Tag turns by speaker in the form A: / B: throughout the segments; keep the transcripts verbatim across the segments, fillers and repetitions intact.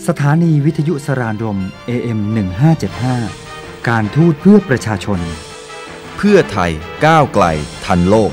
A: สถานีวิทยุสรานรม เอ เอ็ม หนึ่งห้าเจ็ดห้า การทูตเพื่อประชาชน
B: เพื่อไทยก้าวไกลทันโลก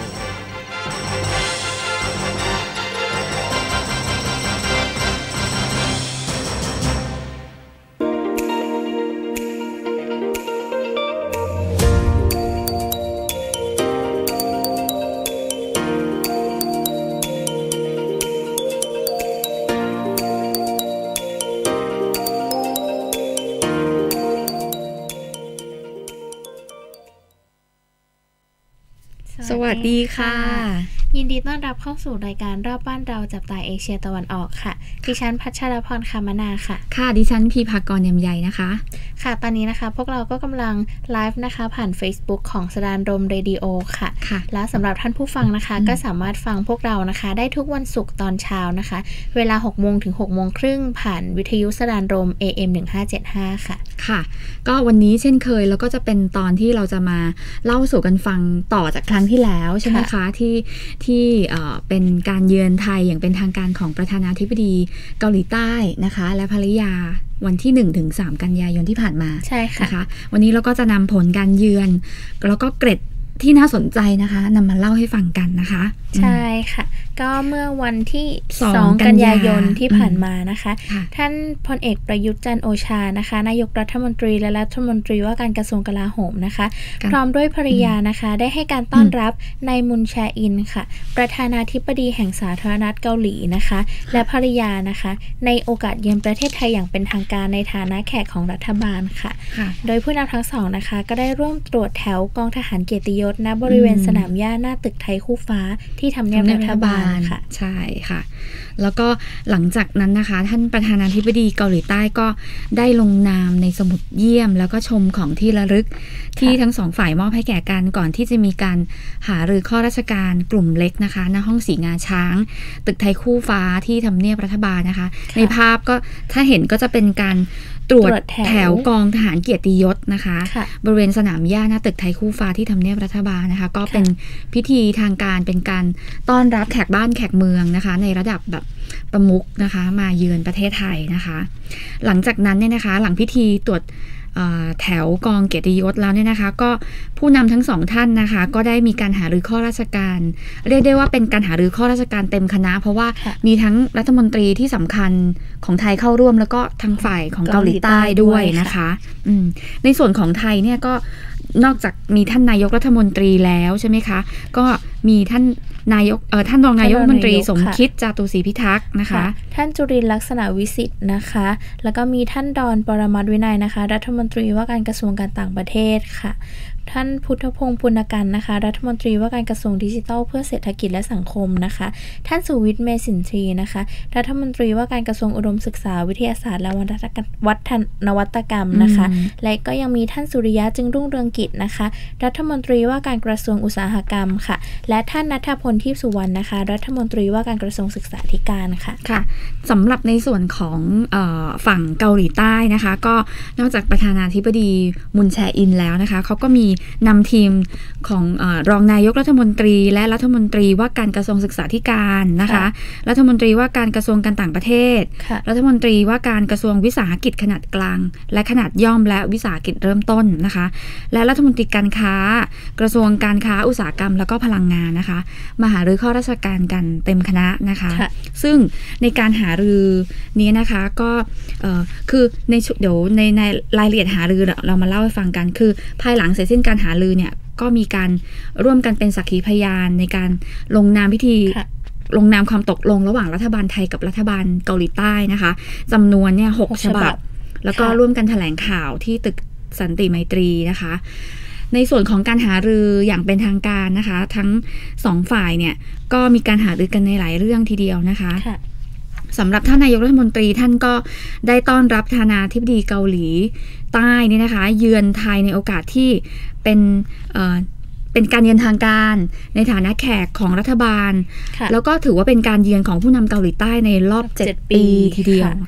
C: สวัสดีค่ะ
D: ยินดีต้อนรับเข้าสู่รายการรอบบ้านเราจับตาเอเชียตะวันออกค่ะดิฉันพัชรพรคามนาค่ะ
C: ค่ะดิฉันพีภากรเนียมใหญ่นะคะ
D: ค่ะตอนนี้นะคะพวกเราก็กำลังไลฟ์นะคะผ่าน Facebook ของสรานรมเรดิโอค่ะ
C: ค่ะ
D: และสำหรับท่านผู้ฟังนะคะก็สามารถฟังพวกเรานะคะได้ทุกวันศุกร์ตอนเช้านะคะเวลา หกโมง ถึง หกโมงครึ่งผ่านวิทยุสรานรม เอ เอ็ม หนึ่งห้าเจ็ดห้า ค่ะ
C: ค่ะก็วันนี้เช่นเคยแล้วก็จะเป็นตอนที่เราจะมาเล่าสู่กันฟังต่อจากครั้งที่แล้วใช่ไหมคะที่ที่เอ่อเป็นการเยือนไทยอย่างเป็นทางการของประธานาธิบดีเกาหลีใต้นะคะและภริยาวันที่ หนึ่งถึงสาม กันยายนที่ผ่านมา
D: ใช่ค่ะ
C: นะคะวันนี้เราก็จะนำผลการเยือนแล้วก็เกร็ดที่น่าสนใจนะคะนำมาเล่าให้ฟังกันนะคะ
D: ใช่ค่ะก็เมื่อวันที่สองกันยายนที่ผ่านมานะคะท่านพลเอกประยุทธ์จันทร์โอชานะคะนายกรัฐมนตรีและรัฐมนตรีว่าการกระทรวงกลาโหมนะคะพร้อมด้วยภริยานะคะได้ให้การต้อนรับนายมุนแชอินค่ะประธานาธิบดีแห่งสาธารณรัฐเกาหลีนะคะและภริยานะคะในโอกาสเยือนประเทศไทยอย่างเป็นทางการในฐานะแขกของรัฐบาลค่ะโดยผู้นำทั้งสองนะคะก็ได้ร่วมตรวจแถวกองทหารเกียรติยศณบริเวณสนามหญ้าหน้าตึกไทยคู่ฟ้าที่ทำเนียบรัฐบาล
C: ค่ะใช่ค่ะแล้วก็หลังจากนั้นนะคะท่านประธานาธิบดีเกาหลีใต้ก็ได้ลงนามในสมุดเยี่ยมแล้วก็ชมของที่ระลึกที่ทั้งสองฝ่ายมอบให้แก่กันก่อนที่จะมีการหารือข้อราชการกลุ่มเล็กนะคะณห้องสีงาช้างตึกไทยคู่ฟ้าที่ทำเนียบรัฐบาลนะคะในภาพก็ถ้าเห็นก็จะเป็นการตรวจแถวกองทหารเกียรติยศนะคะบริเวณสนามหญ้าหน้าตึกไทยคู่ฟ้าที่ทำเนียบรัฐบาลนะคะก็เป็นพิธีทางการเป็นการต้อนรับแขกบ้านแขกเมืองนะคะในระดับแบบประมุขนะคะมาเยือนประเทศไทยนะคะหลังจากนั้นเนี่ยนะคะหลังพิธีตรวจแถวกองเกียรติยศแล้วเนี่ยนะคะก็ผู้นำทั้งสองท่านนะคะก็ได้มีการหารือข้อราชการเรียกได้ว่าเป็นการหารือข้อราชการเต็มคณะเพราะว่ามีทั้งรัฐมนตรีที่สำคัญของไทยเข้าร่วมแล้วก็ทางฝ่ายของเกาหลีใต้ด้วยนะคะในส่วนของไทยเนี่ยก็นอกจากมีท่านนายกรัฐมนตรีแล้วใช่ไหมคะก็มีท่านนายกเอ่อท่านรองนายกรัฐมนตรีสมคิดจาตุศรีพิทักษ์นะคะ
D: ท่านจุรินทร์ลักษณะวิสิทธิ์นะคะแล้วก็มีท่านดอนปรมัตถ์วินัยนะคะรัฐมนตรีว่าการกระทรวงการต่างประเทศค่ะท่านพุทธพงศ์ปุณกันนะคะรัฐมนตรีว่าการกระทรวงดิจิทัลเพื่อเศรษฐกิจและสังคมนะคะท่านสุวิทย์เมสินทรีนะคะรัฐมนตรีว่าการกระทรวงอุดมศึกษาวิทยาศาสตร์และวัฒนวัตกรรมนะคะและก็ยังมีท่านสุริยะจึงรุ่งเรืองกิจนะคะรัฐมนตรีว่าการกระทรวงอุตสาหกรรมค่ะและท่านณัฐพลทิพย์สุวรรณนะคะรัฐมนตรีว่าการกระทรวงศึกษาธิการค่ะ
C: ค่ะสำหรับในส่วนของเอ่อฝั่งเกาหลีใต้นะคะก็นอกจากประธานาธิบดีมุนแชอินแล้วนะคะเขาก็มีนำทีมของเอ่อรองนายกรัฐมนตรีและรัฐมนตรีว่าการกระทรวงศึกษาธิการนะคะรัฐมนตรีว่าการกระทรวงการต่างประเทศรัฐมนตรีว่าการกระทรวงวิสาหกิจขนาดกลางและขนาดย่อมและวิสาหกิจเริ่มต้นนะคะและรัฐมนตรีการค้ากระทรวงการค้าอุตสาหกรรมแล้วก็พลังงานนะคะมาหารือข้อราชการกันเต็มคณะนะคะซึ่งในการหารือนี้นะคะก็คือในเดี๋ยวในในรายละเอียดหารือเรามาเล่าให้ฟังกันคือภายหลังเสร็จสิ้นการหารือเนี่ยก็มีการร่วมกันเป็นสักขีพยานในการลงนามพิธีลงนามความตกลงระหว่างรัฐบาลไทยกับรัฐบาลเกาหลีใต้นะคะจำนวนเนี่ยหกฉบับแล้วก็ร่วมกันแถลงข่าวที่ตึกสันติไมตรีนะคะในส่วนของการหารืออย่างเป็นทางการนะคะทั้งสองฝ่ายเนี่ยก็มีการหารือกันในหลายเรื่องทีเดียวนะคะสำหรับท่านนายกรัฐมนตรีท่านก็ได้ต้อนรับประธานาธิบดีเกาหลีใต้นี่นะคะเยือนไทยในโอกาสที่เป็นเอ่อเป็นการเยือนทางการในฐานะแขกของรัฐบาลแล้วก็ถือว่าเป็นการเยือนของผู้นำเกาหลีใต้ในรอบเจ็ดปีทีเดียวค่ะ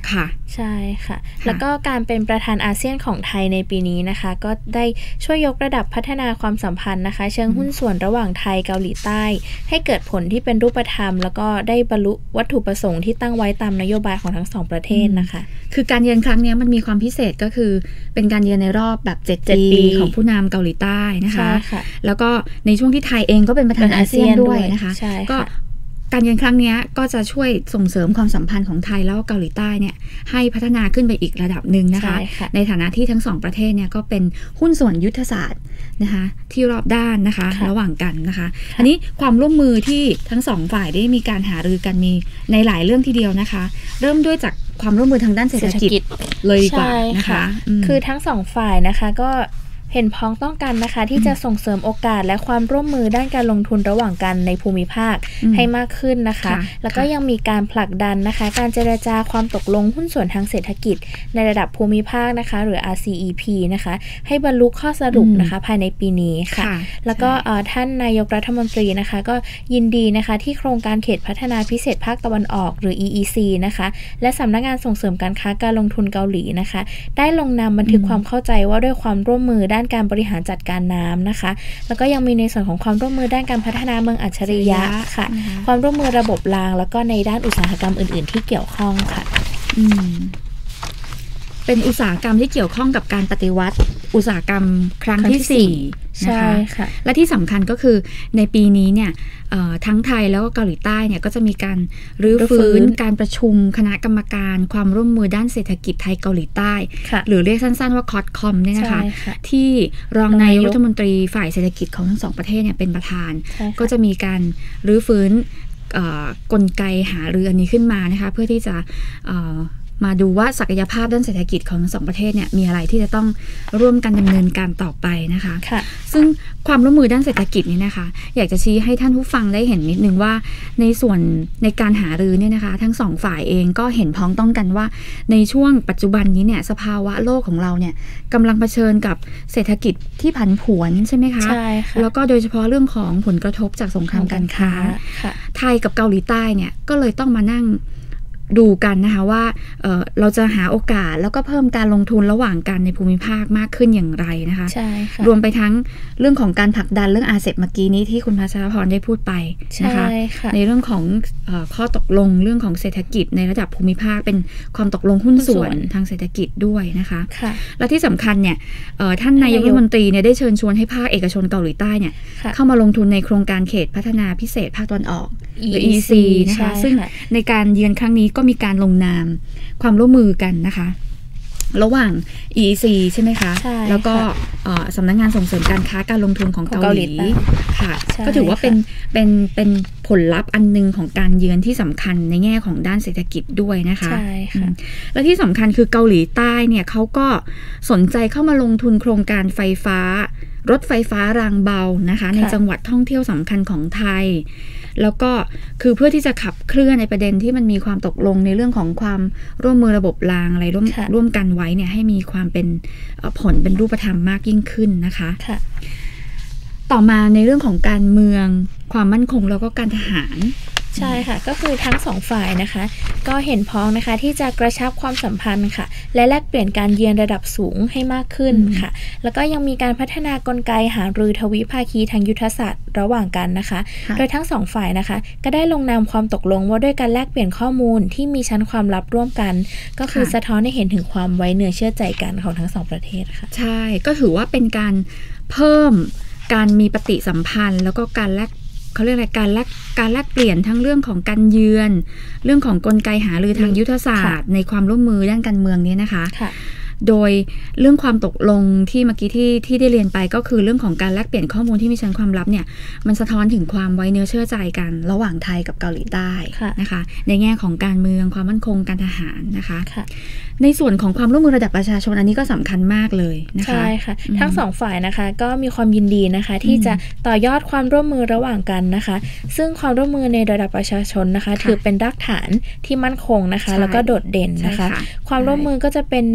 D: ใช่ค่ะแล้วก็การเป็นประธานอาเซียนของไทยในปีนี้นะคะก็ได้ช่วยยกระดับพัฒนาความสัมพันธ์นะคะเชิงหุ้นส่วนระหว่างไทยเกาหลีใต้ให้เกิดผลที่เป็นรูปธรรมแล้วก็ได้บรรลุวัตถุประสงค์ที่ตั้งไว้ตามนโยบายของทั้งสองประเทศนะคะ
C: คือการเยือนครั้งนี้มันมีความพิเศษก็คือเป็นการเยือนในรอบแบบเจ็ดปีของผู้นำเกาหลีใต้นะคะแล้วก็ในช่วงที่ไทยเองก็เป็นประธานอาเซียนด้วยนะคะก็การเยือนครั้งนี้ก็จะช่วยส่งเสริมความสัมพันธ์ของไทยแล้วก็เกาหลีใต้เนี่ยให้พัฒนาขึ้นไปอีกระดับหนึ่งนะคะ ใน, ในฐานะที่ทั้งสองประเทศเนี่ยก็เป็นหุ้นส่วนยุทธศาสตร์นะคะที่รอบด้านนะคะระหว่างกันนะคะอันนี้ความร่วมมือที่ทั้งสองฝ่ายได้มีการหารือกันมีในหลายเรื่องทีเดียวนะคะเริ่มด้วยจากความร่วมมือทางด้านเศรษฐกิจเลยดีกว่านะคะ
D: คือทั้งสองฝ่ายนะคะก็เห็นพ้องต้องกันนะคะที่จะส่งเสริมโอกาสและความร่วมมือด้านการลงทุนระหว่างกันในภูมิภาคให้มากขึ้นนะคะแล้วก็ยังมีการผลักดันนะคะการเจรจาความตกลงหุ้นส่วนทางเศรษฐกิจในระดับภูมิภาคนะคะหรือ อาร์ ซี อี พี นะคะให้บรรลุข้อสรุปนะคะภายในปีนี้ค่ะแล้วก็ท่านนายกรัฐมนตรีนะคะก็ยินดีนะคะที่โครงการเขตพัฒนาพิเศษภาคตะวันออกหรือ อี อี ซี นะคะและสำนักงานส่งเสริมการค้าการลงทุนเกาหลีนะคะได้ลงนามบันทึกความเข้าใจว่าด้วยความร่วมมือด้านการบริหารจัดการน้ำนะคะแล้วก็ยังมีในส่วนของความร่วมมือด้านการพัฒนาเมืองอัจฉริยะค่ะความร่วมมือระบบรางแล้วก็ในด้านอุตสาหกรรมอื่นๆที่เกี่ยวข้องค่ะ
C: อืมเป็นอุตสาหกรรมที่เกี่ยวข้องกับการปฏิวัติอุตสาหกรรมครั้งที่สี่นะคะและที่สำคัญก็คือในปีนี้เนี่ยทั้งไทยแล้วก็เกาหลีใต้เนี่ยก็จะมีการรื้อฟื้นการประชุมคณะกรรมการความร่วมมือด้านเศรษฐกิจไทยเกาหลีใต้หรือเรียกสั้นๆว่าคอสคอมเนี่ยนะคะที่รองนายกรัฐมนตรีฝ่ายเศรษฐกิจของทั้งสองประเทศเนี่ยเป็นประธานก็จะมีการรื้อฟื้นกลไกหารืออันนี้ขึ้นมานะคะเพื่อที่จะมาดูว่าศักยภาพด้านเศรษฐกิจของทั้งสองประเทศเนี่ยมีอะไรที่จะต้องร่วมกันดำเนินการต่อไปนะคะซึ่งความร่วมมือด้านเศรษฐกิจนี่นะคะอยากจะชี้ให้ท่านผู้ฟังได้เห็นนิดนึงว่าในส่วนในการหารือเนี่ยนะคะทั้งสองฝ่ายเองก็เห็นพ้องต้องกันว่าในช่วงปัจจุบันนี้เนี่ยสภาวะโลกของเราเนี่ยกำลังเผชิญกับเศรษฐกิจที่ผันผวนใช่ไหมคะ
D: ใช่ค่ะ
C: แล้วก็โดยเฉพาะเรื่องของผลกระทบจากสงครามการค้าไทยกับเกาหลีใต้เนี่ยก็เลยต้องมานั่งดูกันนะคะว่า เอ่อ เราจะหาโอกาสแล้วก็เพิ่มการลงทุนระหว่างกันในภูมิภาคมากขึ้นอย่างไรนะคะ
D: ใช่ค่ะ
C: รวมไปทั้งเรื่องของการผลักดันเรื่อง อาร์ เซ อี พี เมื่อกี้นี้ที่คุณพัชรพรได้พูดไปนะคะในเรื่องของเอ่อข้อตกลงเรื่องของเศรษฐกิจในระดับภูมิภาคเป็นความตกลงหุ้นส่วนทางเศรษฐกิจด้วยนะคะและที่สำคัญเนี่ยท่านนายกรัฐมนตรีเนี่ยได้เชิญชวนให้ภาคเอกชนเกาหลีใต้เนี่ยเข้ามาลงทุนในโครงการเขตพัฒนาพิเศษภาคตะวันออกหรือ อี อี ซี นะคะซึ่งในการเยือนครั้งนี้ก็มีการลงนามความร่วมมือกันนะคะระหว่าง อี อี ซี ใช่ไหมคะแล้วก็สำนักงานส่งเสริมการค้าการลงทุนของเกาหลีค่ะก็ถือว่าเป็นเป็นเป็นผลลัพธ์อันนึงของการเยือนที่สำคัญในแง่ของด้านเศรษฐกิจด้วยนะคะ
D: ใช่ค่ะ
C: และที่สำคัญคือเกาหลีใต้เนี่ยเขาก็สนใจเข้ามาลงทุนโครงการไฟฟ้ารถไฟฟ้ารางเบานะคะในจังหวัดท่องเที่ยวสำคัญของไทยแล้วก็คือเพื่อที่จะขับเคลื่อนในประเด็นที่มันมีความตกลงในเรื่องของความร่วมมือระบบรางอะไรร่วมร่วมกันไว้เนี่ยให้มีความเป็นผลเป็นรูปธรรมมากยิ่งขึ้นนะคะต่อมาในเรื่องของการเมืองความมั่นคงแล้วก็การทหาร
D: ใช่ค่ะก็คือทั้งสองฝ่ายนะคะก็เห็นพ้องนะคะที่จะกระชับความสัมพันธ์ค่ะและแลกเปลี่ยนการเยือนระดับสูงให้มากขึ้นค่ะแล้วก็ยังมีการพัฒนากลไกหารือทวิภาคีทางยุทธศาสตร์ระหว่างกันนะคะโดยทั้งสองฝ่ายนะคะก็ได้ลงนามความตกลงว่าด้วยการแลกเปลี่ยนข้อมูลที่มีชั้นความลับร่วมกันก็คือสะท้อนให้เห็นถึงความไว้เนื้อเชื่อใจกันของทั้งสองประเทศค่ะ
C: ใช่ก็ถือว่าเป็นการเพิ่มการมีปฏิสัมพันธ์แล้วก็การแลกเขาเรียกอะไรการแลกการแลกเปลี่ยนทั้งเรื่องของการเยือนเรื่องของกลไกหารือทางยุทธศาสตร์ในความร่วมมือด้านการเมืองนี้นะคะโดยเรื่องความตกลงที่เมื่อกี้ที่ที่ได้เรียนไปก็คือเรื่องของการแลกเปลี่ยนข้อมูลที่มีชั้นความลับเนี่ยมันสะท้อนถึงความไว้เนื้อเชื่อใจกันระหว่างไทยกับเกาหลีใต้นะคะในแง่ของการเมืองความมั่นคงการทหารนะคะในส่วนของความร่วมมือระดับประชาชนอันนี้ก็สำคัญมากเลยนะคะ
D: ใช่ค่ะทั้งสองฝ่ายนะคะก็มีความยินดีนะคะที่จะต่อยอดความร่วมมือระหว่างกันนะคะซึ่งความร่วมมือในระดับประชาชนนะคะถือเป็นรากฐานที่มั่นคงนะคะแล้วก็โดดเด่นนะคะความร่วมมือก็จะเป็นในเรื่องของ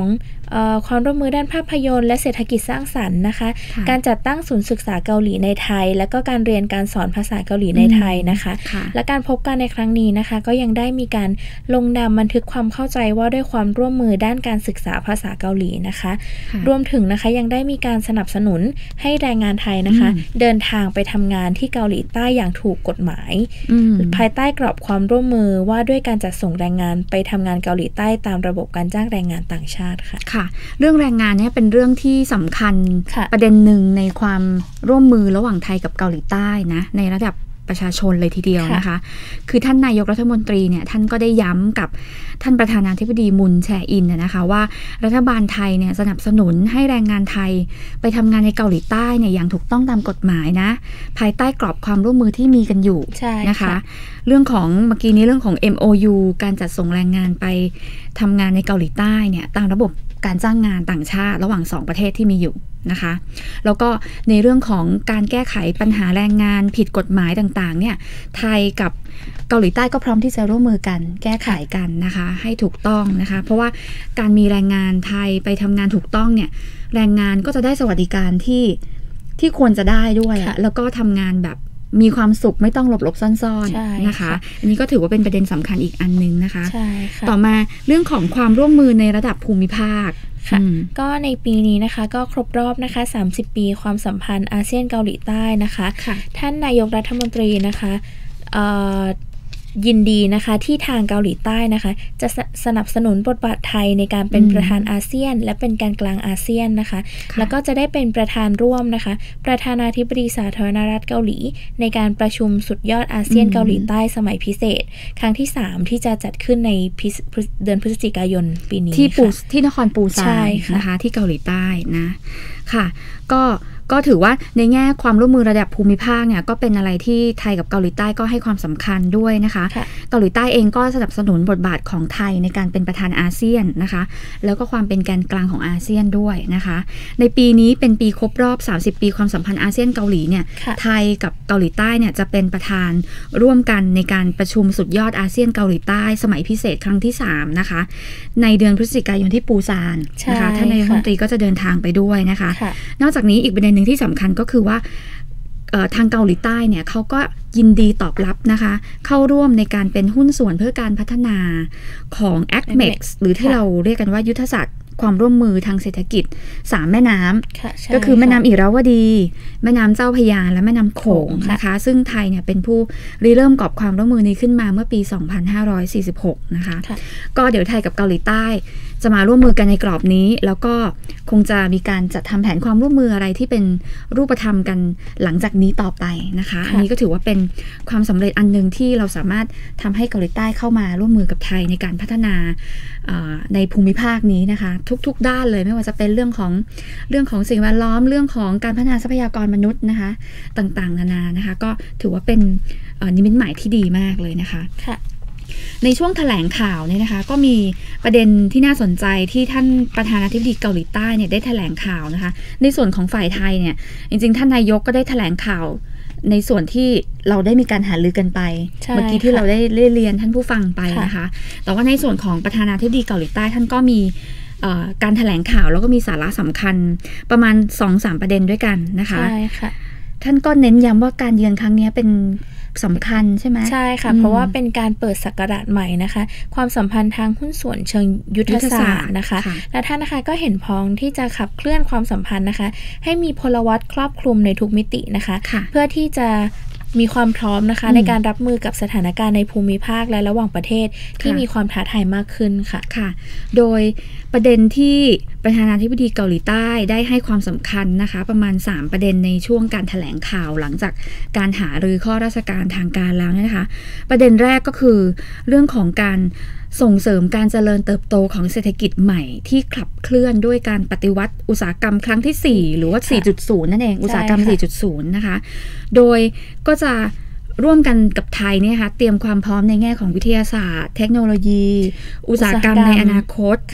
D: ของเอ่อความร่วมมือด้านภาพยนตร์และเศรษฐกิจสร้างสรรค์นะคะการจัดตั้งศูนย์ศึกษาเกาหลีในไทยและก็การเรียนการสอนภาษาเกาหลีในไทยนะคะและการพบกันในครั้งนี้นะคะก็ยังได้มีการลงนามบันทึกความเข้าใจว่าด้วยความร่วมมือด้านการศึกษาภาษาเกาหลีนะคะรวมถึงนะคะยังได้มีการสนับสนุนให้แรงงานไทยนะคะเดินทางไปทำงานที่เกาหลีใต้อย่างถูกกฎหมายภายใต้กรอบความร่วมมือว่าด้วยการจัดส่งแรงงานไปทำงานเกาหลีใต้ตามระบบการจ้างแรงงานต่างชาติค่ะ
C: ค่ะเรื่องแรงงานเนี่ยเป็นเรื่องที่สำคัญประเด็นหนึ่งในความร่วมมือระหว่างไทยกับเกาหลีใต้นะในระดับประชาชนเลยทีเดียวนะคะคือท่านนายกรัฐมนตรีเนี่ยท่านก็ได้ย้ำกับท่านประธานาธิบดีมุนแชอินนะคะว่ารัฐบาลไทยเนี่ยสนับสนุนให้แรงงานไทยไปทำงานในเกาหลีใต้เนี่ยอย่างถูกต้องตามกฎหมายนะภายใต้กรอบความร่วมมือที่มีกันอยู่นะคะเรื่องของเมื่อกี้นี้เรื่องของ เอ็ม โอ ยู การจัดส่งแรงงานไปทำงานในเกาหลีใต้เนี่ยตามระบบการจ้างงานต่างชาติระหว่างสองประเทศที่มีอยู่นะคะแล้วก็ในเรื่องของการแก้ไขปัญหาแรงงานผิดกฎหมายต่างๆเนี่ยไทยกับเกาหลีใต้ก็พร้อมที่จะร่วมมือกันแก้ไขกันนะคะให้ถูกต้องนะคะเพราะว่าการมีแรงงานไทยไปทำงานถูกต้องเนี่ยแรงงานก็จะได้สวัสดิการที่ที่ควรจะได้ด้วยแล้วก็ทำงานแบบมีความสุขไม่ต้องหลบหลบซ่อนๆนะคะอันนี้ก็ถือว่าเป็นประเด็นสำคัญอีกอันนึงนะคะต่อมาเรื่องของความร่วมมือในระดับภูมิภาค
D: ค่ะก็ในปีนี้นะคะก็ครบรอบนะคะสามสิบปีความสัมพันธ์อาเซียนเกาหลีใต้นะคะท่านนายกรัฐมนตรีนะคะยินดีนะคะที่ทางเกาหลีใต้นะคะจะสนับสนุนบทบาทไทยในการเป็นประธานอาเซียนและเป็นการกลางอาเซียนนะคะแล้วก็จะได้เป็นประธานร่วมนะคะประธานาธิบดีสาธารณรัฐเกาหลีในการประชุมสุดยอดอาเซียนเกาหลีใต้สมัยพิเศษครั้งที่สามที่จะจัดขึ้นในเดือนพฤศจิกายนปีนี้
C: ที่ปูที่นครปูซานนะคะที่เกาหลีใต้นะค่ะก็ก็ถือว่าในแง่ความร่วมมือระดับภูมิภาคเนี่ยก็เป็นอะไรที่ไทยกับเกาหลีใต้ก็ให้ความสำคัญด้วยนะคะเกาหลีใต้เองก็สนับสนุนบทบาทของไทยในการเป็นประธานอาเซียนนะคะแล้วก็ความเป็นแกนกลางของอาเซียนด้วยนะคะในปีนี้เป็นปีครบรอบสามสิบปีความสัมพันธ์อาเซียนเกาหลีเนี่ยไทยกับเกาหลีใต้เนี่ยจะเป็นประธานร่วมกันในการประชุมสุดยอดอาเซียนเกาหลีใต้สมัยพิเศษครั้งที่สามนะคะในเดือนพฤศจิกายนที่ปูซานนะคะท่านนายกรัฐมนตรีก็จะเดินทางไปด้วยนะคะนอกจากนี้อีกประเด็นหนึ่งที่สำคัญก็คือว่าทางเกาหลีใต้เนี่ยเขาก็ยินดีตอบรับนะคะเข้าร่วมในการเป็นหุ้นส่วนเพื่อการพัฒนาของ แอค เม็กซ์ หรือที่เราเรียกกันว่ายุทธศาสตร์ความร่วมมือทางเศรษฐกิจสามแม่น้ำก็คือแม่น้ำอิราวดีแม่น้ำเจ้าพระยาและแม่น้ำโขงนะคะซึ่งไทยเนี่ยเป็นผู้ริเริ่มกอบความร่วมมือนี้ขึ้นมาเมื่อปีสองพันห้าร้อยสี่สิบหกนะคะก็เดี๋ยวไทยกับเกาหลีใต้จะมาร่วมมือกันในกรอบนี้แล้วก็คงจะมีการจัดทำแผนความร่วมมืออะไรที่เป็นรูปธรรมกันหลังจากนี้ต่อไปนะคะอันนี้ก็ถือว่าเป็นความสำเร็จอันนึงที่เราสามารถทำให้เกาหลีใต้เข้ามาร่วมมือกับไทยในการพัฒนาในภูมิภาคนี้นะคะทุกๆด้านเลยไม่ว่าจะเป็นเรื่องของเรื่องของสิ่งแวดล้อมเรื่องของการพัฒนาทรัพยากรมนุษย์นะคะต่างๆนานานะคะก็ถือว่าเป็นนิมิตหมายที่ดีมากเลยนะคะในช่วงแถลงข่าวเนี่ยนะคะก็มีประเด็นที่น่าสนใจที่ท่านประธานาธิบดีเกาหลีใต้เนี่ยได้แถลงข่าวนะคะในส่วนของฝ่ายไทยเนี่ยจริงๆท่านนายกก็ได้แถลงข่าวในส่วนที่เราได้มีการหารือกันไปเมื่อกี้ที่เราได้เรียนท่านผู้ฟังไปนะคะแต่ว่าในส่วนของประธานาธิบดีเกาหลีใต้ท่านก็มีการแถลงข่าวแล้วก็มีสาระสำคัญประมาณ สองถึงสาม ประเด็นด้วยกันนะคะใช่ค่ะท่านก็เน้นย้ำว่าการเยือนครั้งนี้เป็นสำคัญใช่ไหม
D: ใช่ค่ะเพราะว่าเป็นการเปิดศักราชใหม่นะคะความสัมพันธ์ทางหุ้นส่วนเชิงยุทธศาสตร์นะคะและท่านนะคะก็เห็นพ้องที่จะขับเคลื่อนความสัมพันธ์นะคะให้มีพลวัตครอบคลุมในทุกมิตินะคะเพื่อที่จะมีความพร้อมนะคะในการรับมือกับสถานการณ์ในภูมิภาคและระหว่างประเทศที่มีความท้าทายมากขึ้นค่ะ
C: ค่ะโดยประเด็นที่ประธานาธิบดีเกาหลีใต้ได้ให้ความสำคัญนะคะประมาณสามประเด็นในช่วงการแถลงข่าวหลังจากการหารือข้อราชการทางการแล้วนะคะประเด็นแรกก็คือเรื่องของการส่งเสริมการเจริญเติบโตของเศรษฐกิจใหม่ที่ขับเคลื่อนด้วยการปฏิวัติอุตสาหกรรมครั้งที่สี่หรือว่า สี่จุดศูนย์ นั่นเองอุตสาหกรรม สี่จุดศูนย์ นะคะโดยก็จะร่วมกันกับไทยเนี่ยค่ะเตรียมความพร้อมในแง่ของวิทยาศาสตร์เทคโนโลยีอุตสาหกรรมในอนาคต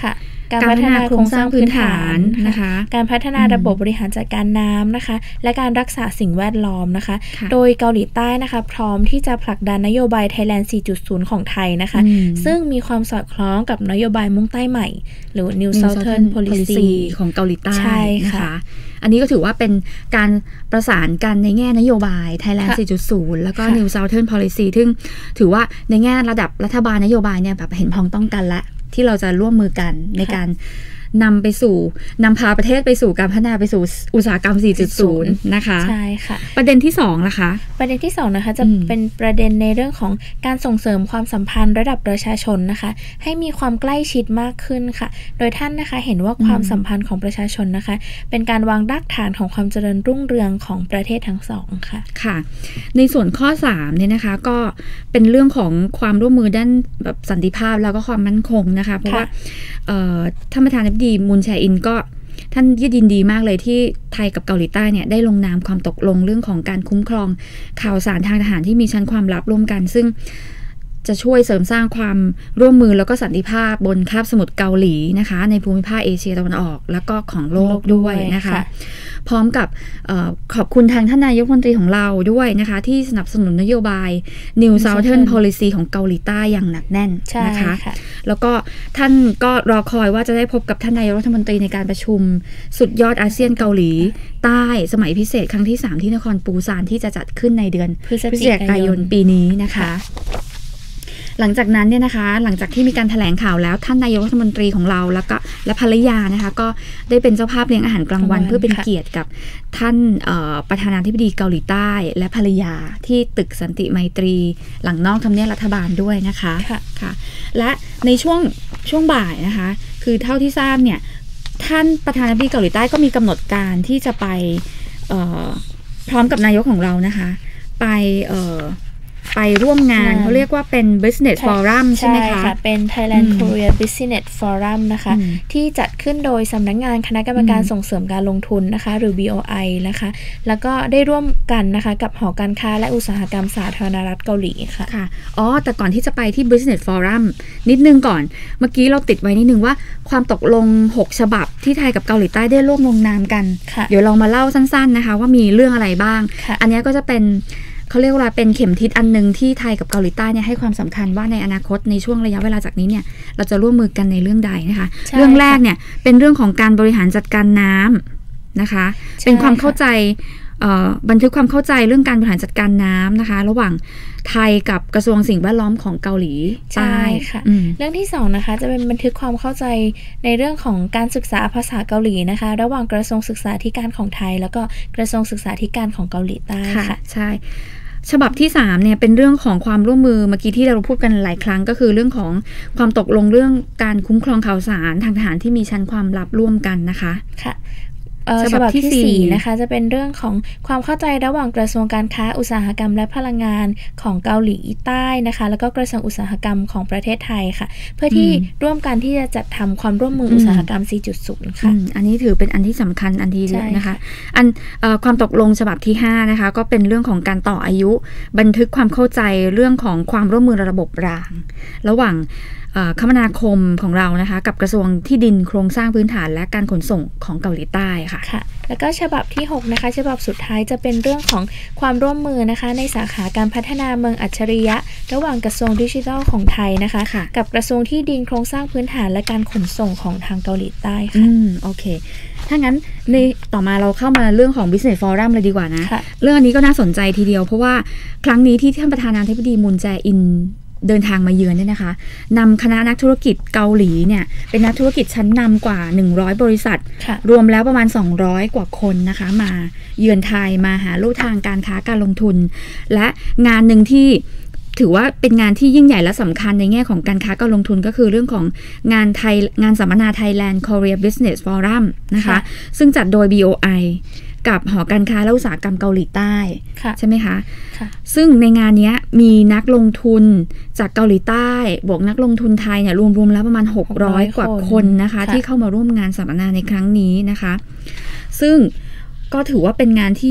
D: การพัฒนาโครงสร้างพื้นฐาน
C: นะคะ
D: การพัฒนาระบบบริหารจัดการน้ำนะคะและการรักษาสิ่งแวดล้อมนะคะโดยเกาหลีใต้นะคะพร้อมที่จะผลักดันนโยบาย Thailand สี่จุดศูนย์ ของไทยนะคะซึ่งมีความสอดคล้องกับนโยบายมุ่งใต้ใหม่หรือ New Southern Policy
C: ของเกาหลีใต้
D: ใช่
C: ค่ะอันนี้ก็ถือว่าเป็นการประสานกันในแง่นโยบาย Thailand สี่จุดศูนย์ แล้วก็ New Southern Policy ซึ่งถือว่าในแง่ระดับรัฐบาลนโยบายเนี่ยแบบเห็นพ้องต้องกันละที่เราจะร่วมมือกันในการนำไปสู่นำพาประเทศไปสู่การพัฒนาไปสู่อุตสาหกรรม สี่จุดศูนย์ นะคะ
D: ใช่ค่ะ
C: ประเด็นที่สองล่ะคะ
D: ประเด็นที่สองนะคะจะเป็นประเด็นในเรื่องของการส่งเสริมความสัมพันธ์ระดับประชาชนนะคะให้มีความใกล้ชิดมากขึ้นค่ะโดยท่านนะคะเห็นว่าความสัมพันธ์ของประชาชนนะคะเป็นการวางรากฐานของความเจริญรุ่งเรืองของประเทศทั้งสองค่ะ
C: ค่ะในส่วนข้อสามเนี่ยนะคะก็เป็นเรื่องของความร่วมมือด้านแบบสันติภาพแล้วก็ความมั่นคงนะคะเพราะว่าท่านประธานาธิบดีมุนแจอินก็ท่านยืดยินดีมากเลยที่ไทยกับเกาหลีใต้เนี่ยได้ลงนามความตกลงเรื่องของการคุ้มครองข่าวสารทางทหารที่มีชั้นความลับร่วมกันซึ่งจะช่วยเสริมสร้างความร่วมมือแล้วก็สันติภาพบนคาบสมุทรเกาหลีนะคะในภูมิภาคเอเชียตะวันออกแล้วก็ของโลกด้วยนะคะพร้อมกับออขอบคุณทางท่านนายกรัฐมนตรีของเราด้วยนะคะที่สนับสนุนนโยบาย New Southern Policy ของเกาหลีใต้อย่างหนักแน่นนะคะแล้วก็ท่านก็รอคอยว่าจะได้พบกับท่านนายกรัฐมนตรีในการประชุมสุดยอดอาเซียนเกาหลีใต้สมัยพิเศษครั้งที่สามที่นครปูซานที่จะจัดขึ้นในเดือนพฤศจิกายนปีนี้นะคะหลังจากนั้นเนี่ยนะคะหลังจากที่มีการแถลงข่าวแล้วท่านนายกรัฐมนตรีของเราแล้วก็และภรรยานะคะก็ได้เป็นเจ้าภาพเลี้ยงอาหารกลางวันเพื่อเป็นเกียรติกับท่านประธานาธิบดีเกาหลีใต้และภรรยาที่ตึกสันติไมตรีหลังนอกทำเนียบรัฐบาลด้วยนะคะค่ะและในช่วงช่วงบ่ายนะคะคือเท่าที่ทราบเนี่ยท่านประธานาธิบดีเกาหลีใต้ก็มีกำหนดการที่จะไปพร้อมกับนายกของเรานะคะไปไปร่วมงานเขาเรียกว่าเป็น business forum ใช่ไหมคะ
D: ใช่ค่ะเป็น Thailand Korea Business Forum นะคะที่จัดขึ้นโดยสำนักงานคณะกรรมการส่งเสริมการลงทุนนะคะหรือ บี โอ ไอ นะคะแล้วก็ได้ร่วมกันนะคะกับหอการค้าและอุตสาหกรรมสาธารณรัฐเกาหลีค่ะ
C: ค่ะอ๋อแต่ก่อนที่จะไปที่ business forum นิดนึงก่อนเมื่อกี้เราติดไว้นิดนึงว่าความตกลงหกฉบับที่ไทยกับเกาหลีใต้ได้ร่วมลงนามกันเดี๋ยวเรามาเล่าสั้นๆนะคะว่ามีเรื่องอะไรบ้างอันนี้ก็จะเป็นเขาเรียกว่าเป็นเข็มทิศอันนึงที่ไทยกับเกาหลีใต้เนี่ยให้ความสำคัญว่าในอนาคตในช่วงระยะเวลาจากนี้เนี่ยเราจะร่วมมือกันในเรื่องใดนะคะเรื่องแรกเนี่ยเป็นเรื่องของการบริหารจัดการน้ำนะคะเป็นความเข้าใจบันทึกความเข้าใจเรื่องการบริหารจัดการน้ำนะคะระหว่างไทยกับกระทรวงสิ่งแวดล้อมของเกาหลีใต้
D: ค่ะเรื่องที่สองนะคะจะเป็นบันทึกความเข้าใจในเรื่องของการศึกษาภาษาเกาหลีนะคะระหว่างกระทรวงศึกษาธิการของไทยแล้วก็กระทรวงศึกษาธิการของเกาหลีใต้ค่ะ
C: ใช่ฉบับที่สามเนี่ยเป็นเรื่องของความร่วมมือเมื่อกี้ที่เราพูดกันหลายครั้งก็คือเรื่องของความตกลงเรื่องการคุ้มครองข่าวสารทางทหารที่มีชั้นความลับร่วมกันนะคะ
D: ค่ะฉบับที่สี่นะคะจะเป็นเรื่องของความเข้าใจระหว่างกระทรวงการค้าอุตสาหกรรมและพลังงานของเกาหลีใต้นะคะแล้วก็กระทรวงอุตสาหกรรมของประเทศไทยค่ะเพื่อที่ร่วมกันที่จะจัดทำความร่วมมืออุตสาหกรรม สี่จุดศูนย์ ค่ะ
C: อันนี้ถือเป็นอันที่สำคัญอันที่นะคะอันความตกลงฉบับที่ห้านะคะก็เป็นเรื่องของการต่ออายุบันทึกความเข้าใจเรื่องของความร่วมมือระบบรางระหว่างคมนาคมของเรานะคะกับกระทรวงที่ดินโครงสร้างพื้นฐานและการขนส่งของเกาหลีใต้ค่ะ
D: ค่ะแล้วก็ฉบับที่หกนะคะฉบับสุดท้ายจะเป็นเรื่องของความร่วมมือนะคะในสาขาการพัฒนาเมืองอัจฉริยะระหว่างกระทรวงดิจิทัลของไทยนะคะกับกระทรวงที่ดินโครงสร้างพื้นฐานและการขนส่งของทางเกาหลีใต้ค่ะ
C: อืมโอเคถ้างั้นในต่อมาเราเข้ามาเรื่องของ business forum เลยดีกว่านะเรื่องอันนี้ก็น่าสนใจทีเดียวเพราะว่าครั้งนี้ที่ท่านประธานาธิบดีมุนแจอินเดินทางมาเยือนเนี่ยนะคะนำคณะนักธุรกิจเกาหลีเนี่ยเป็นนักธุรกิจชั้นนำกว่าหนึ่งร้อยบริษัทรวมแล้วประมาณสองร้อยกว่าคนนะคะมาเยือนไทยมาหาลู่ทางการค้าการลงทุนและงานหนึ่งที่ถือว่าเป็นงานที่ยิ่งใหญ่และสำคัญในแง่ของการค้าการลงทุนก็คือเรื่องของงานไทยงานสัมมนา Thailand Korea Business Forum นะคะซึ่งจัดโดย บี โอ ไอกับหอการค้าและอุตสาหกรรมเกาหลีใต้ใช่ไหมคะซึ่งในงานนี้มีนักลงทุนจากเกาหลีใต้บวกนักลงทุนไทยเนี่ยรวมๆแล้วประมาณหกร้อยกว่าคนนะคะที่เข้ามาร่วมงานสัมมนาในครั้งนี้นะคะซึ่งก็ถือว่าเป็นงานที่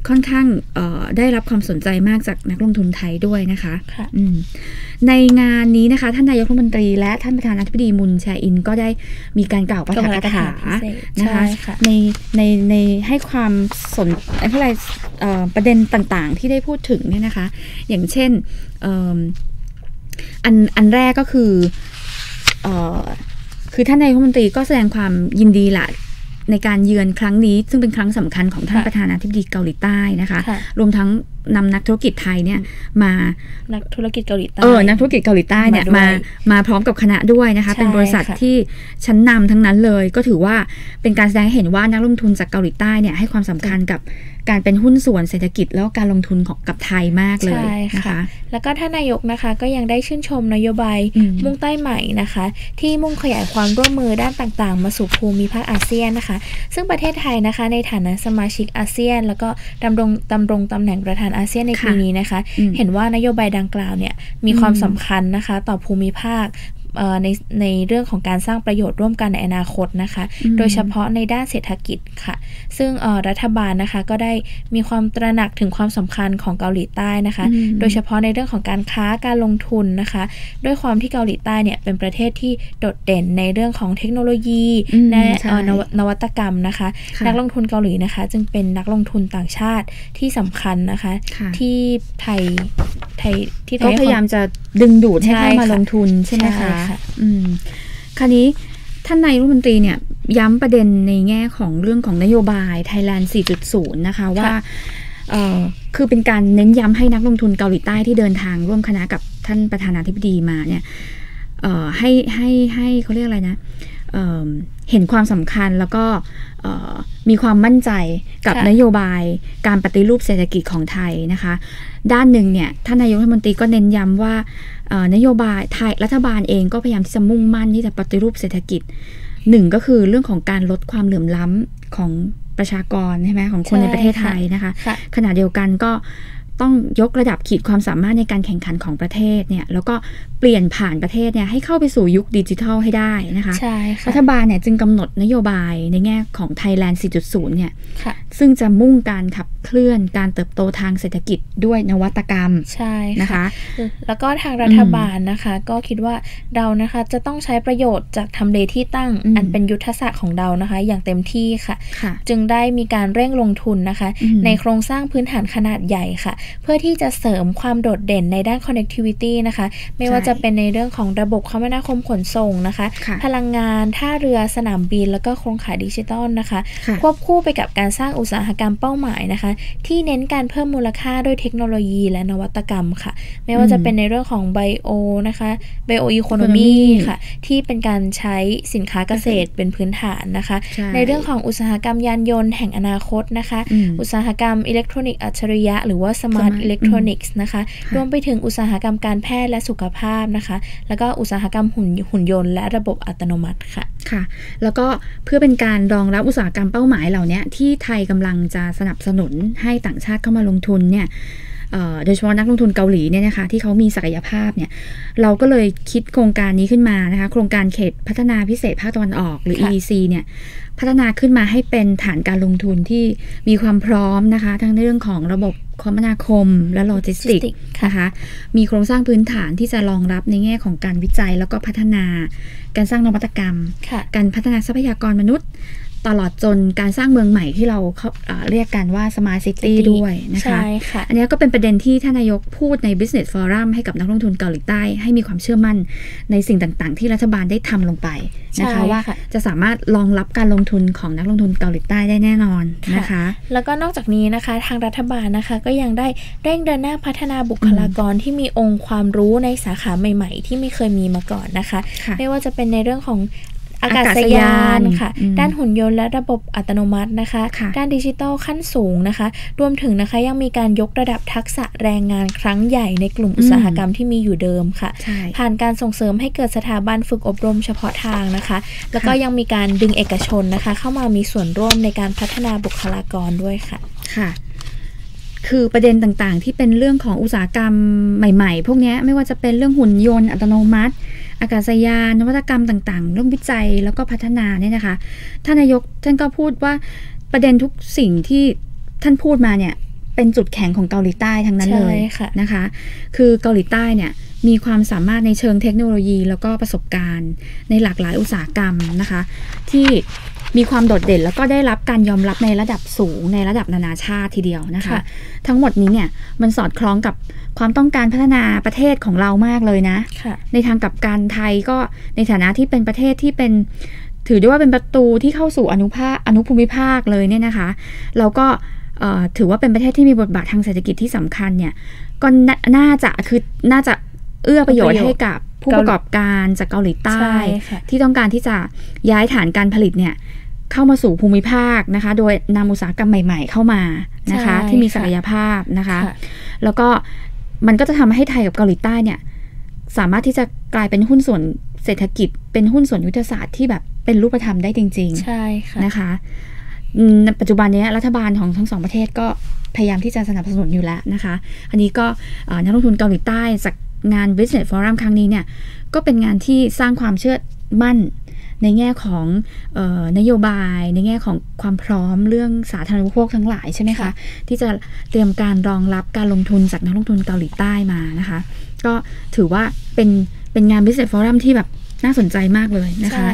C: ค่อนข้างได้รับความสนใจมากจากนักลงทุนไทยด้วยนะคะในงานนี้นะคะท่านนายกรัฐมนตรีและท่านประธานาธิบดีมุนแชอินก็ได้มีการกล่าวปาฐกถานะคะในในในให้ความสนอะไรประเด็นต่างๆที่ได้พูดถึงเนี่ยนะคะอย่างเช่นอันอันแรกก็คือคือท่านนายกรัฐมนตรีก็แสดงความยินดีละในการเยือนครั้งนี้ซึ่งเป็นครั้งสำคัญของท่านประธานาธิบดีเกาหลีใต้นะคะรวมทั้งนำนักธุรกิจไทยเนี่ยมา
D: นักธุรกิจเกาหลีใต้
C: เออนักธุรกิจเกาหลีใต้เนี่ยมามาพร้อมกับคณะด้วยนะคะเป็นบริษัทที่ชั้นนำทั้งนั้นเลยก็ถือว่าเป็นการแสดงให้เห็นว่านักลงทุนจากเกาหลีใต้เนี่ยให้ความสำคัญกับการเป็นหุ้นส่วนเศรษฐกิจแล้วการลงทุนของกับไทยมากเลยนะคะ
D: แล้วก็ท่านนายกนะคะก็ยังได้ชื่นชมนโยบายมุ่งใต้ใหม่นะคะที่มุ่งขยายความร่วมมือด้านต่างๆมาสู่ภูมิภาคอาเซียนนะคะซึ่งประเทศไทยนะคะในฐานะสมาชิกอาเซียนแล้วก็ดำรงดำรงตำแหน่งประธานอาเซียนในปีนี้นะคะเห็นว่านโยบายดังกล่าวเนี่ยมีความสำคัญนะคะต่อภูมิภาคในในเรื่องของการสร้างประโยชน์ร่วมกันในอนาคตนะคะโดยเฉพาะในด้านเศรษฐกิจค่ะซึ่งรัฐบาลนะคะก็ได้มีความตระหนักถึงความสำคัญของเกาหลีใต้นะคะโดยเฉพาะในเรื่องของการค้าการลงทุนนะคะด้วยความที่เกาหลีใต้เนี่ยเป็นประเทศที่โดดเด่นในเรื่องของเทคโนโลยีและนวัตกรรมนะคะนักลงทุนเกาหลีนะคะจึงเป็นนักลงทุนต่างชาติที่สำคัญนะคะที่ไทยไทยที่
C: ก็พยายามจะดึงดูดให้เข้ามาลงทุนใช่ไหมคะอืมคราวนี้ท่านนายกรัฐมนตรีเนี่ยย้ำประเด็นในแง่ของเรื่องของนโยบาย Thailand สี่จุดศูนย์ นะคะว่าเอ่อคือเป็นการเน้นย้ำให้นักลงทุนเกาหลีใต้ที่เดินทางร่วมคณะกับท่านประธานาธิบดีมาเนี่ยเอ่อให้ให้ให้เขาเรียกอะไรนะเอ่อเห็นความสำคัญแล้วก็มีความมั่นใจกับนโยบายการปฏิรูปเศรษฐกิจของไทยนะคะด้านหนึ่งเนี่ยท่านนายกรัฐมนตรีก็เน้นย้ำว่านโยบายไทยรัฐบาลเองก็พยายามที่จะมุ่งมั่นที่จะปฏิรูปเศรษฐกิจหนึ่งก็คือเรื่องของการลดความเหลื่อมล้ำของประชากรใช่ไหมของคนในประเทศไทยนะคะขณะเดียวกันก็ต้องยกระดับขีดความสามารถในการแข่งขันของประเทศเนี่ยแล้วก็เปลี่ยนผ่านประเทศเนี่ยให้เข้าไปสู่ยุคดิจิทัลให้ได้นะคะรัฐบาลเนี่ยจึงกำหนดนโยบายในแง่ของ Thailand สี่จุดศูนย์ เนี่ยซึ่งจะมุ่งการขับเคลื่อนการเติบโตทางเศรษฐกิจด้วยนวัตกรรม
D: ใช่
C: นะคะ
D: แล้วก็ทางรัฐบาลนะคะก็คิดว่าเรานะคะจะต้องใช้ประโยชน์จากทำเลที่ตั้งอันเป็นยุทธศาสตร์ของเรานะคะอย่างเต็มที่ค่ะจึงได้มีการเร่งลงทุนนะคะในโครงสร้างพื้นฐานขนาดใหญ่ค่ะเพื่อที่จะเสริมความโดดเด่นในด้าน connectivity นะคะไม่ว่าจะเป็นในเรื่องของระบบคมนาคมขนส่งนะคะพลังงานท่าเรือสนามบินแล้วก็โครงข่ายดิจิทัลนะคะควบคู่ไปกับการสร้างอุตสาหกรรมเป้าหมายนะคะที่เน้นการเพิ่มมูลค่าด้วยเทคโนโลยีและนวัตกรรมค่ะไม่ว่าจะเป็นในเรื่องของไบโอนะคะไบโออีโคโนมีค่ะที่เป็นการใช้สินค้าเกษตรเป็นพื้นฐานนะคะในเรื่องของอุตสาหกรรมยานยนต์แห่งอนาคตนะคะอุตสาหกรรมอิเล็กทรอนิกส์อัจฉริยะหรือว่าสมาร์ทอิเล็กทรอนิกส์นะคะรวมไปถึงอุตสาหกรรมการแพทย์และสุขภาพนะคะแล้วก็อุตสาหกรรมหุ่นหุ่นยนต์และระบบอัตโนมัติค่ะ
C: ค่ะแล้วก็เพื่อเป็นการรองรับอุตสาหกรรมเป้าหมายเหล่านี้ที่ไทยกำลังจะสนับสนุนให้ต่างชาติเข้ามาลงทุนเนี่ยโดยเฉพาะนักลงทุนเกาหลีเนี่ยนะคะที่เขามีศักยภาพเนี่ยเราก็เลยคิดโครงการนี้ขึ้นมานะคะโครงการเขตพัฒนาพิเศษภาคตะวันออกหรือ อี อี ซี เนี่ยพัฒนาขึ้นมาให้เป็นฐานการลงทุนที่มีความพร้อมนะคะทั้งในเรื่องของระบบคมนาคมและโลจิสติกส์นะคะมีโครงสร้างพื้นฐานที่จะรองรับในแง่ของการวิจัยแล้วก็พัฒนาการสร้างนวัตกรรมการพัฒนาทรัพยากรมนุษย์ตลอดจนการสร้างเมืองใหม่ที่เราเรียกกันว่า Smart City ด้วยนะคะอันนี้ก็เป็นประเด็นที่ท่านนายกพูดใน Business Forum ให้กับนักลงทุนเกาหลีใต้ให้มีความเชื่อมั่นในสิ่งต่างๆที่รัฐบาลได้ทำลงไปนะคะว่าจะสามารถรองรับการลงทุนของนักลงทุนเกาหลีใต้ได้แน่นอนนะคะ
D: แล้วก็นอกจากนี้นะคะทางรัฐบาลนะคะก็ยังได้เร่งเดินหน้าพัฒนาบุคลากรที่มีองค์ความรู้ในสาขาใหม่ๆที่ไม่เคยมีมาก่อนนะคะไม่ว่าจะเป็นในเรื่องของอากาศยานค่ะด้านหุ่นยนต์และระบบอัตโนมัตินะคะด้านดิจิทัลขั้นสูงนะคะรวมถึงนะคะยังมีการยกระดับทักษะแรงงานครั้งใหญ่ในกลุ่มอุตสาหกรรมที่มีอยู่เดิมค่ะผ่านการส่งเสริมให้เกิดสถาบันฝึกอบรมเฉพาะทางนะคะแล้วก็ยังมีการดึงเอกชนนะคะเข้ามามีส่วนร่วมในการพัฒนาบุคลากรด้วยค่ะ
C: ค่ะคือประเด็นต่างๆที่เป็นเรื่องของอุตสาหกรรมใหม่ๆพวกนี้ไม่ว่าจะเป็นเรื่องหุ่นยนต์อัตโนมัติอากาศยานนวัตกรรมต่างๆเรื่องวิจัยแล้วก็พัฒนาเนี่ยนะคะท่านนายกท่านก็พูดว่าประเด็นทุกสิ่งที่ท่านพูดมาเนี่ยเป็นจุดแข็งของเกาหลีใต้ทั้งนั้นเลยนะคะคือเกาหลีใต้เนี่ยมีความสามารถในเชิงเทคโนโลยีแล้วก็ประสบการณ์ในหลากหลายอุตสาหกรรมนะคะที่มีความโดดเด่นแล้วก็ได้รับการยอมรับในระดับสูงในระดับนานาชาติทีเดียวนะคะทั้งหมดนี้เนี่ยมันสอดคล้องกับความต้องการพัฒนาประเทศของเรามากเลยนะในทางกับการไทยก็ในฐานะที่เป็นประเทศที่เป็นถือได้ว่าเป็นประตูที่เข้าสู่อนุภาคอนุภูมิภาคเลยเนี่ยนะคะเราก็ถือว่าเป็นประเทศที่มีบทบาททางเศรษฐกิจที่สำคัญเนี่ยก็น่าจะคือน่าจะเอื้อประโยชน์ให้กับผู้ประกอบการจากเกาหลีใต้ที่ต้องการที่จะย้ายฐานการผลิตเนี่ยเข้ามาสู่ภูมิภาคนะคะโดยนำอุตสาหกรรมใหม่ๆเข้ามานะคะที่มีศักยภาพนะคะแล้วก็มันก็จะทำให้ไทยกับเกาหลีใต้เนี่ยสามารถที่จะกลายเป็นหุ้นส่วนเศรษฐกิจเป็นหุ้นส่วนยุทธศาสตร์ที่แบบเป็นรูปธรรมได้จริงๆใช่ค่ะนะคะปัจจุบันนี้รัฐบาลของทั้งสองประเทศก็พยายามที่จะสนับสนุนอยู่แล้วนะคะอันนี้ก็นักลงทุนเกาหลีใต้จากงาน Business Forum ครั้งนี้เนี่ยก็เป็นงานที่สร้างความเชื่อมั่นในแง่ของเอ่อนโยบายในแง่ของความพร้อมเรื่องสาธารณูปโภคทั้งหลายใช่ไหมคะที่จะเตรียมการรองรับการลงทุนจากนักลงทุนเกาหลีใต้มานะคะก็ถือว่าเป็นเป็นงาน Business Forum ที่แบบน่าสนใจมากเลยนะคะ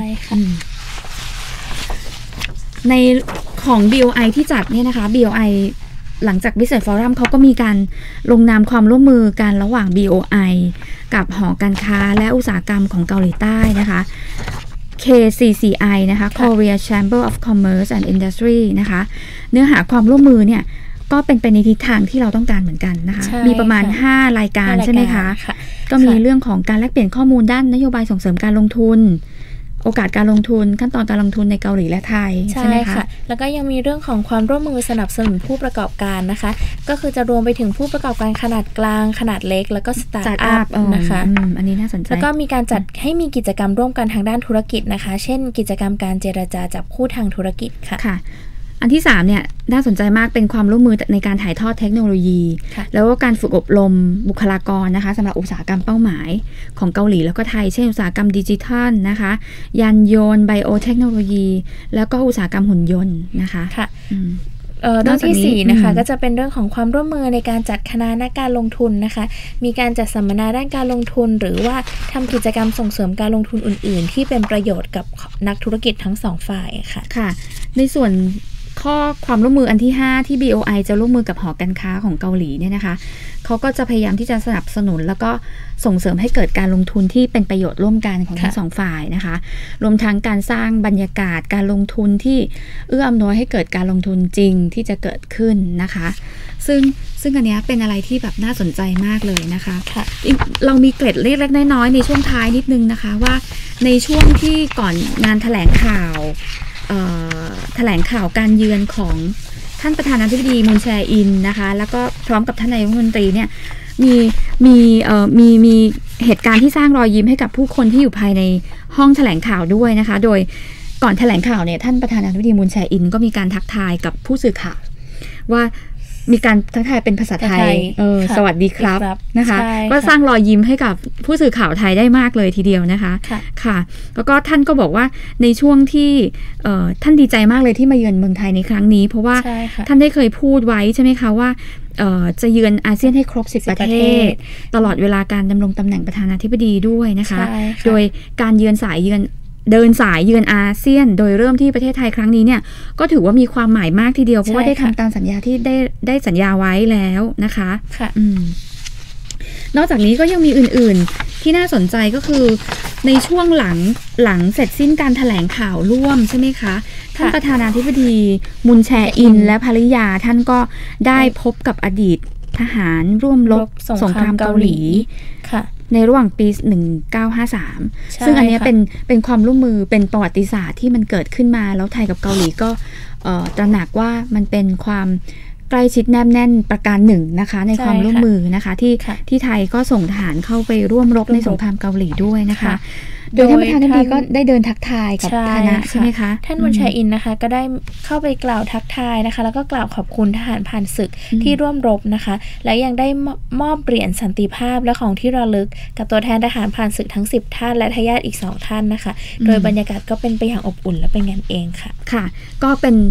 C: ในของ บี โอ ไอ ที่จัดเนี่ยนะคะ บี โอ ไอ หลังจาก Business Forum เขาก็มีการลงนามความร่วมมือกันระหว่าง บี โอ ไอ กับหอการค้าและอุตสาหกรรมของเกาหลีใต้นะคะ เค ซี ซี ไอ นะคะ Korea Chamber of Commerce and Industry นะคะเนื้อหาความร่วมมือเนี่ยก็เป็นไปในทิศทางที่เราต้องการเหมือนกันนะคะมีประมาณห้ารายการใช่ไหมคะก็มีเรื่องของการแลกเปลี่ยนข้อมูลด้านนโยบายส่งเสริมการลงทุนโอกาสการลงทุนขั้นตอนการลงทุนในเกาหลีและไทยใช่ไหมคะ
D: แล้วก็ยังมีเรื่องของความร่วมมือสนับสนุนผู้ประกอบการนะคะก็คือจะรวมไปถึงผู้ประกอบการขนาดกลางขนาดเล็กแล้วก็สตาร์ทอัพนะคะ
C: อันนี้น่าสนใจ
D: แล้วก็มีการจัดให้มีกิจกรรมร่วมกันทางด้านธุรกิจนะคะเช่นกิจกรรมการเจรจาจับคู่ทางธุรกิจค่ะ
C: ค่ะอันที่สามเนี่ยน่าสนใจมากเป็นความร่วมมือในการถ่ายทอดเทคโนโลยีแล้วก็การฝึกอบรมบุคลากรนะคะสำหรับอุตสาหกรรมเป้าหมายของเกาหลีแล้วก็ไทยเช่นอุตสาหกรรมดิจิทัลนะคะยานยนต์ไบโอเทคโนโลยีแล้วก็อุตสาหกรรมหุ่นยนต์นะคะ
D: ค่ะเรื่องที่สี่นะคะก็จะเป็นเรื่องของความร่วมมือในการจัดคณะนักการลงทุนนะคะมีการจัดสัมมนาด้านการลงทุนหรือว่าทำกิจกรรมส่งเสริมการลงทุนอื่นๆที่เป็นประโยชน์กับนักธุรกิจทั้งสองฝ่ายค่ะ
C: ค่ะในส่วนข้อความร่วมมืออันที่ห้าที่ บี โอ ไอ จะร่วมมือกับหอการค้าของเกาหลีเนี่ยนะคะเขาก็จะพยายามที่จะสนับสนุนแล้วก็ส่งเสริมให้เกิดการลงทุนที่เป็นประโยชน์ร่วมกันของทั้งสองฝ่ายนะคะรวมทั้งการสร้างบรรยากาศการลงทุนที่เอื้ออำนวยให้เกิดการลงทุนจริงที่จะเกิดขึ้นนะคะซึ่งซึ่งอันนี้เป็นอะไรที่แบบน่าสนใจมากเลยนะคะเรามีเกร็ดเล็กๆน้อยๆในช่วงท้ายนิดนึงนะคะว่าในช่วงที่ก่อนงานแถลงข่าวแถลงข่าวการเยือนของท่านประธานาธิบดีมูนแจอินนะคะแล้วก็พร้อมกับท่านนายกรัฐมนตรีเนี่ยมีมีเอ่อมีมีเหตุการณ์ที่สร้างรอยยิ้มให้กับผู้คนที่อยู่ภายในห้องแถลงข่าวด้วยนะคะโดยก่อนแถลงข่าวเนี่ยท่านประธานาธิบดีมูนแจอินก็มีการทักทายกับผู้สื่อข่าวว่ามีการทักทายเป็นภาษาไทยเออสวัสดีครับนะคะก็สร้างรอยยิ้มให้กับผู้สื่อข่าวไทยได้มากเลยทีเดียวนะคะค่ะแล้วก็ท่านก็บอกว่าในช่วงที่ท่านดีใจมากเลยที่มาเยือนเมืองไทยในครั้งนี้เพราะว่าท่านได้เคยพูดไว้ใช่ไหมคะว่าจะเยือนอาเซียนให้ครบสิบประเทศตลอดเวลาการดำรงตำแหน่งประธานาธิบดีด้วยนะคะโดยการเยือนสายเยือนเดินสายเยือนอาเซียนโดยเริ่มที่ประเทศไทยครั้งนี้เนี่ยก็ถือว่ามีความหมายมากทีเดียวเพราะว่าได้ทำตามสัญญาที่ได้ได้สัญญาไว้แล้วนะคะค่ะอืมนอกจากนี้ก็ยังมีอื่นๆที่น่าสนใจก็คือในช่วงหลังหลังเสร็จสิ้นการแถลงข่าวร่วมใช่ไหมคะท่านประธานาธิบดีมุนแจอินและภริยาท่านก็ได้พบกับอดีตทหารร่วมรบสงครามเกาหลีค่ะในระหว่างปีหนึ่งเก้าห้าสามซึ่งอันนี้เป็นเป็นความร่วมมือเป็นประวัติศาสตร์ที่มันเกิดขึ้นมาแล้วไทยกับเกาหลีก็ตระหนักว่ามันเป็นความใกล้ชิดแนบแน่นประการหนึ่งนะคะในความร่วมมือนะคะที่ที่ไทยก็ส่งทหารเข้าไปร่วมรบในสงครามเกาหลีด้วยนะคะโดยท่านประธานาธิบดีก็ได้เดินทักทายกับคณะใช่ไหมคะ
D: ท่านมุนแจอินนะคะก็ได้เข้าไปกล่าวทักทายนะคะแล้วก็กล่าวขอบคุณทหารผ่านศึกที่ร่วมรบนะคะและยังได้มอบเหรียญสันติภาพและของที่ระลึกกับตัวแทนทหารผ่านศึกทั้งสิบท่านและทายาทอีกสองท่านนะคะโดยบรรยากาศก็เป็นไปอย่างอบอุ่นและเป็นกันเองค่ะ
C: ค่ะก็เป็น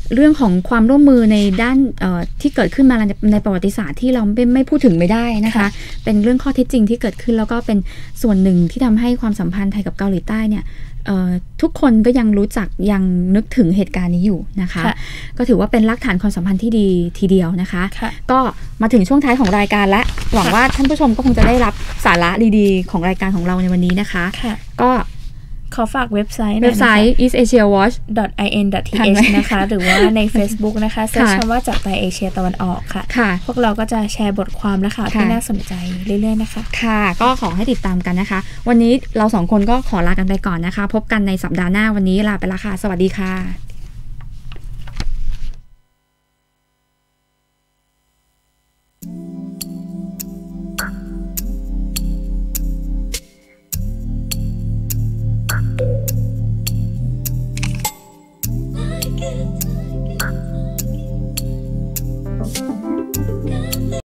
C: เรื่องของความร่วมมือในด้านที่เกิดขึ้นมาในประวัติศาสตร์ที่เราไม่ไม่พูดถึงไม่ได้นะคะเป็นเรื่องข้อเท็จจริงที่เกิดขึ้นแล้วก็เป็นส่วนหนึ่งที่ทำให้ความสัมพันธ์ไทยกับเกาหลีใต้เนี่ยทุกคนก็ยังรู้จักยังนึกถึงเหตุการณ์นี้อยู่นะคะก็ถือว่าเป็นรากฐานความสัมพันธ์ที่ดีทีเดียวนะคะก็มาถึงช่วงท้ายของรายการและหวังว่าท่านผู้ชมก็คงจะได้รับสาระดีๆของรายการของเราในวันนี้นะคะก็
D: ขอฝากเว็บไซต์
C: เว็บไซต์ east asia watch
D: ดอท ไอ เอ็น ดอท ที เอช นะคะหรือว่าใน Facebook นะคะเซิร์ชคำว่าจับตาเอเชียตะวันออกค่ะพวกเราก็จะแชร์บทความและข่าวที่น่าสนใจเรื่อยๆนะคะ
C: ค่ะก็ขอให้ติดตามกันนะคะวันนี้เราสองคนก็ขอลากันไปก่อนนะคะพบกันในสัปดาห์หน้าวันนี้ลาไปละค่ะสวัสดีค่ะ